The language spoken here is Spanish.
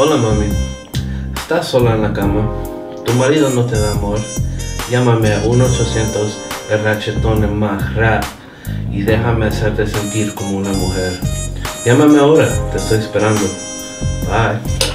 Hola mami, ¿estás sola en la cama? ¿Tu marido no te da amor? Llámame a 1-800 el rachetón en más rap y déjame hacerte sentir como una mujer. Llámame ahora, te estoy esperando. Bye.